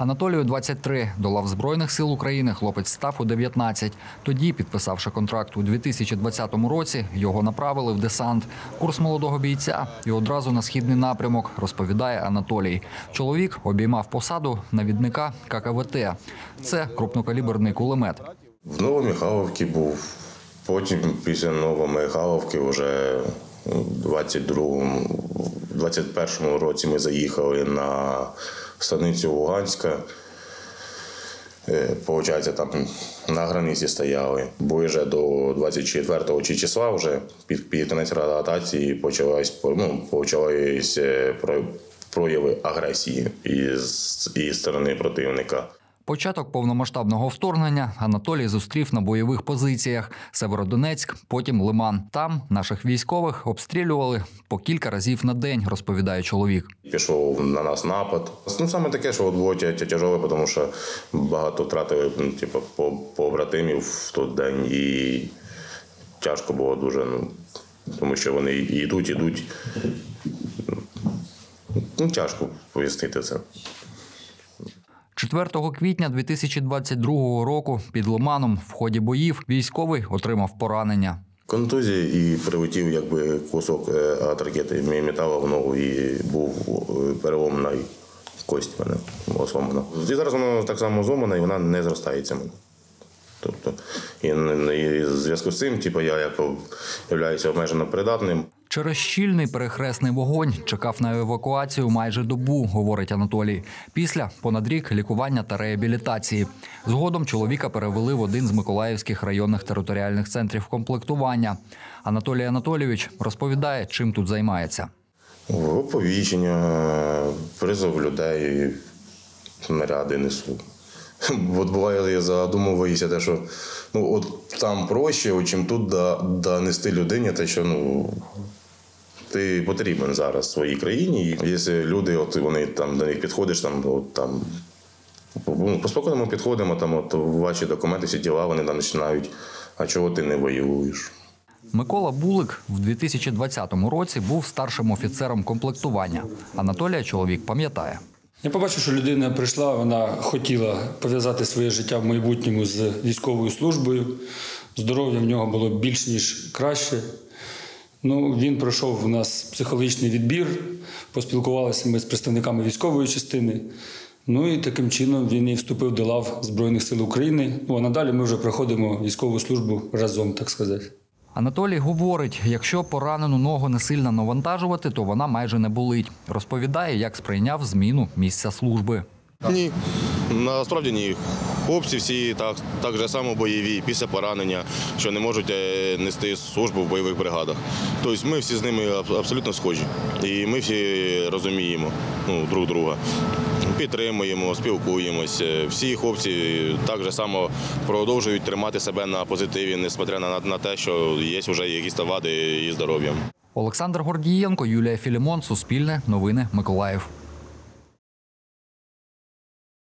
Анатолію 23. До лав Збройних сил України хлопець став у 19. Тоді, підписавши контракт у 2020 році, його направили в десант. Курс молодого бійця і одразу на східний напрямок, розповідає Анатолій. Чоловік обіймав посаду навідника ККВТ. Це крупнокаліберний кулемет. В Новомихайлівці був, потім після Новомихайлівки вже у 21-му році ми заїхали на станицю Луганська. Получається, там на границі стояли. Ближе до 24-го числа вже під кінець ротації почались прояви агресії із сторони противника. Початок повномасштабного вторгнення Анатолій зустрів на бойових позиціях. Северодонецьк, потім Лиман. Там наших військових обстрілювали по кілька разів на день, розповідає чоловік. Пішов на нас напад. Саме таке, що було тяжеле, тому що багато втратили побратимів в той день. І тяжко було дуже, тому що вони йдуть. Тяжко пояснити це. 4 квітня 2022 року під Лиманом в ході боїв військовий отримав поранення. Контузія і прилетів кусок від ракети металу в ногу і був перелом на кость мене зломана. І зараз вона так само зломана і вона не зростається. Тобто, і в зв'язку з цим я являюся обмежено придатним. Через щільний перехресний вогонь чекав на евакуацію майже добу, говорить Анатолій. Після понад рік лікування та реабілітації. Згодом чоловіка перевели в один з миколаївських районних територіальних центрів комплектування. Анатолій Анатолійович розповідає, чим тут займається. Оповіщення, призов людей, наряди несу. От буває, я задумуюся, що там проще, чим тут донести людині те, що ти потрібен зараз своїй країні. Якщо люди, вони до них підходиш, по спокійному підходимо, ваші документи, всі діла, вони починають, а чого ти не воюєш? Микола Булик в 2020 році був старшим офіцером комплектування. Анатолія чоловік пам'ятає. Я побачив, що людина прийшла, вона хотіла пов'язати своє життя в майбутньому з військовою службою. Здоров'я в нього було більш ніж краще. Він пройшов у нас психологічний відбір, поспілкувалися ми з представниками військової частини. І таким чином він і вступив до лав Збройних сил України. А надалі ми вже проходимо військову службу разом, так сказати. Анатолій говорить, якщо поранену ногу не сильно навантажувати, то вона майже не болить. Розповідає, як сприйняв зміну місця служби. Ні, насправді ні. Хлопці всі так же само бойові, після поранення, що не можуть нести службу в бойових бригадах. Тобто ми всі з ними абсолютно схожі. І ми всі розуміємо друг друга. Підтримуємо, спілкуємося. Всі хлопці так же само продовжують тримати себе на позитиві, несмотря на те, що є вже якісь вади із здоров'ям. Олександр Гордієнко, Юлія Філімон, Суспільне, Новини, Миколаїв.